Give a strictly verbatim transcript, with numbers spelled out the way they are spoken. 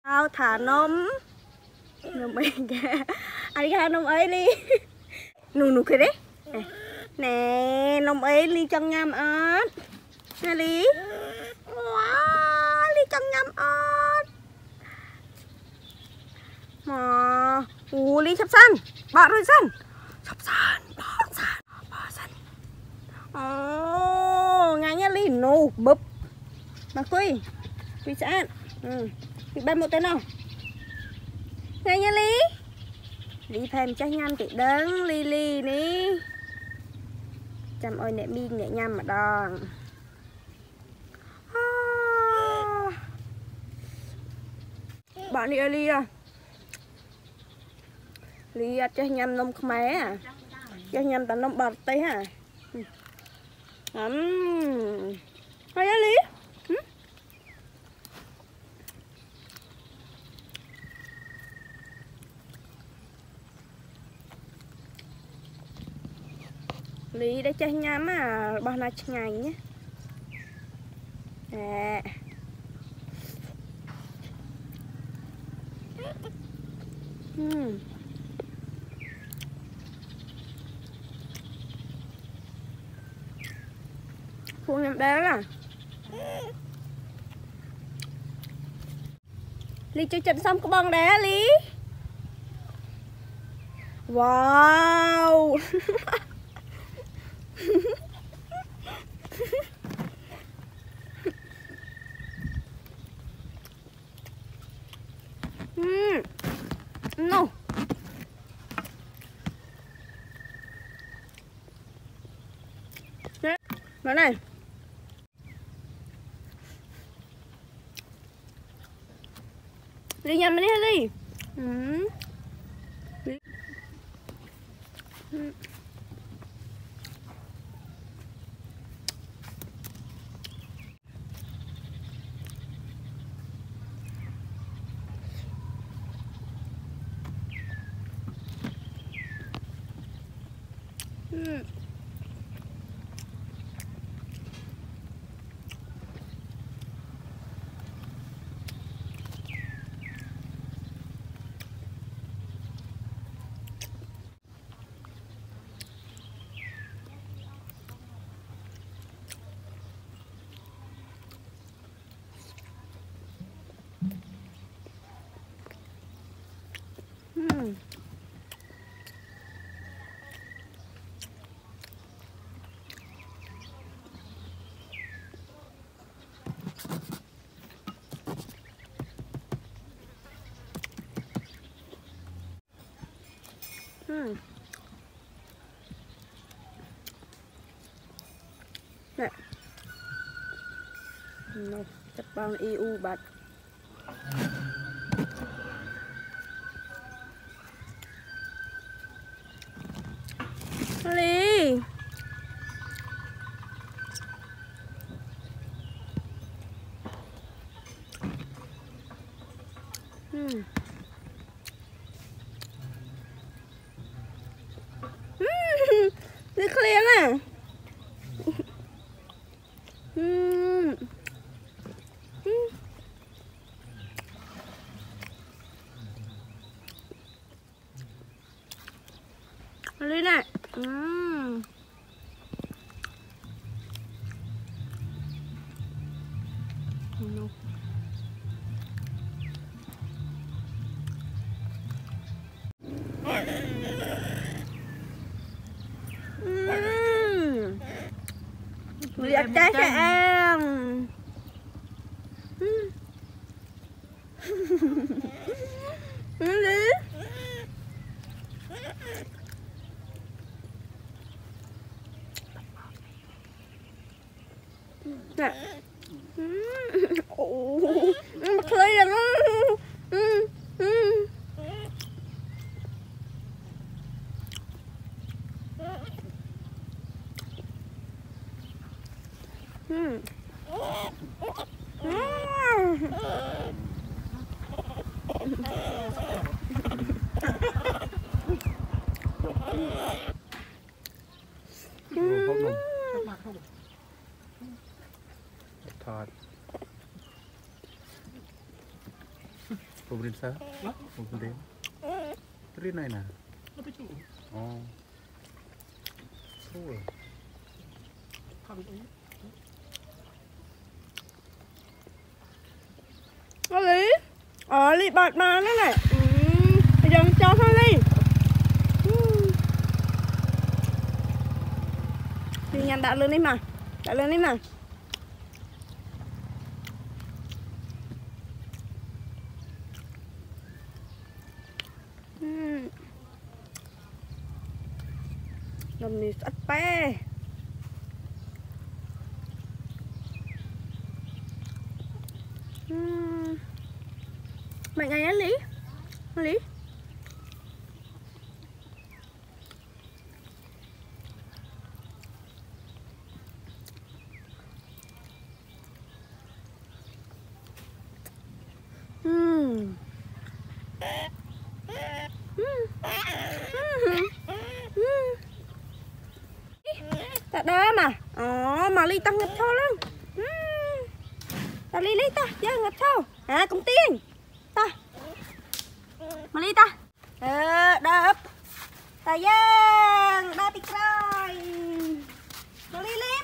ao thả nấm nấm ấy kìa anh thả nấm ấy đi nụ nụ kia đấy nè nấm ấy đi trong nhâm ớt nè lý wow đi trong nhâm ớt mà u lý sắp xanh bỏ rồi xanh sắp xanh bỏ xanh bỏ xanh ồ ngay nha lý nụ bụp mà quy quy sẵn ừ quy ban một tên nào ngay nha lý lý thêm chắc nhâm chị đấng li li ní chăm ơi nè min nè nhâm mà đòn bạn đi ơi li à li chắc nhâm nông khmé à chắc nhâm tao nông bọt tây hả ừm thôi á lý lý để chơi nhắm à bao nay ngày nhé nè uhm. Khuôn em bé à lý chơi trận xong có bong đá lý wow mm. No nó này đi nhầm đi đi ừ. Ừ. Ừ. Mm. Mm. Nè no, chất băng e u bạch Ly hmm. Đi clear nè hmm. Hmm. Ly nè hmm. No. Uhm. Người đẹp trai cho em uhm. Đi nè ồ mà khơi rồi nó ừ ừ ừถอด pemerintah pemerintah terus naik nah oh oh nó lý ờ lý bọt mà nó này ừ. Bây giờ cho thôi đi ừ. Đi nhanh đặt lên đi mà đặt lên đi mà ừ. Làm gì sạch pe ừ. Mày ngày á Lý Lý uhm. Ta đó mà ờ mà Ly tăng ngập thô lắm ta Ly Ly ta giá ngập thô à cũng tiên ta mà Ly ta ờ đập ta giang đập đi rồi mà Ly Ly